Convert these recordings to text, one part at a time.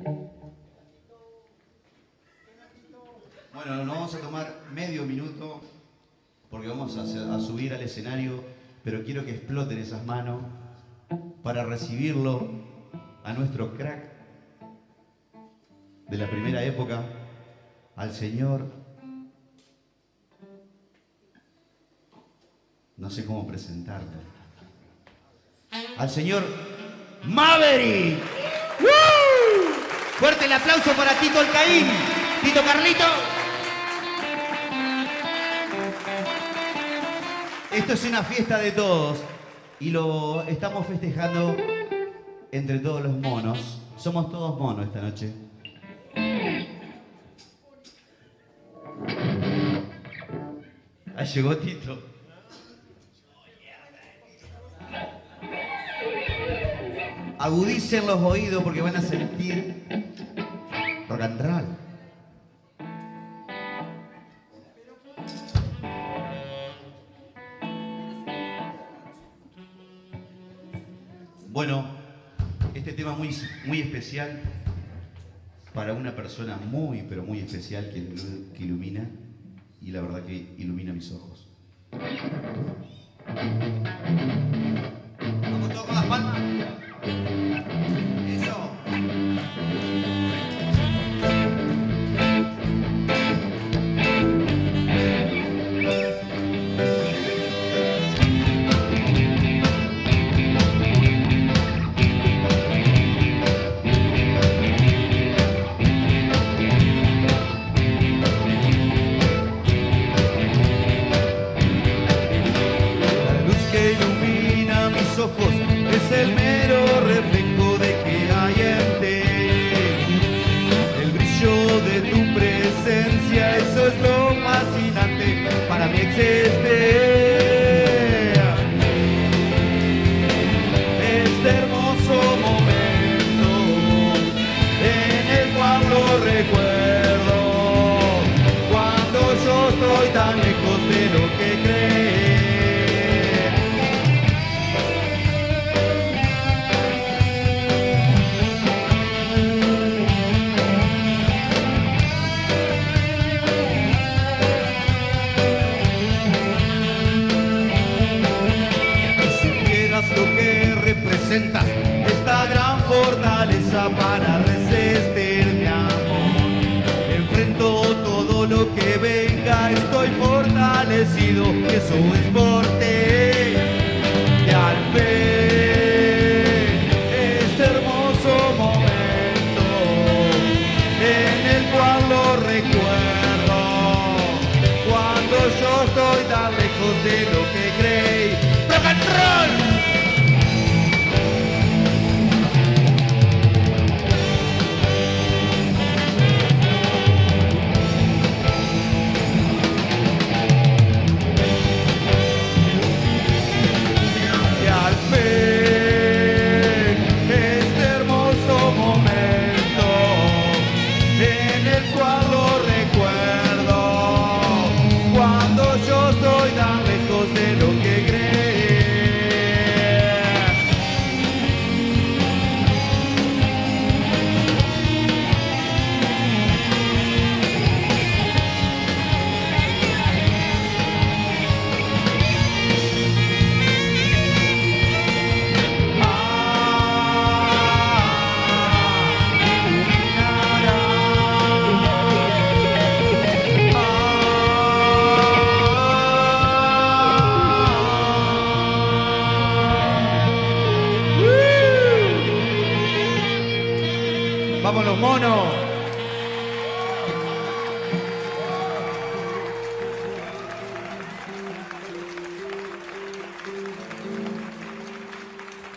Bueno, nos vamos a tomar medio minuto porque vamos a subir al escenario, pero quiero que exploten esas manos para recibirlo a nuestro crack de la primera época, al señor, no sé cómo presentarlo, al señor Maverick. ¡Woo! Fuerte el aplauso para Tito Alcaín. Tito Carlito. Esto es una fiesta de todos y lo estamos festejando entre todos los monos. Somos todos monos esta noche. Ahí llegó Tito. Agudicen los oídos porque van a sentir rock and roll. Bueno, este tema muy especial para una persona muy, pero muy especial que ilumina, y la verdad que ilumina mis ojos. ¿Vamos todos con las palmas? Eso. Es el mero reflejo de que hay en ti, el brillo de tu presencia, eso es lo fascinante para mí existir. Este hermoso momento en el cual lo recuerdo, cuando yo estoy tan lejos de lo que creí. Esta gran fortaleza para resistir mi amor. Enfrento todo lo que venga, estoy fortalecido, eso es por ti. Y al fin, este hermoso momento en el cual lo recuerdo, cuando yo estoy tan lejos de lo que creí. ¡Rock and roll! De lo que crees. ¡Vámonos, monos!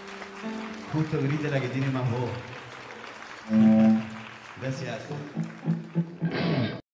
Justo grita la que tiene más voz. Gracias.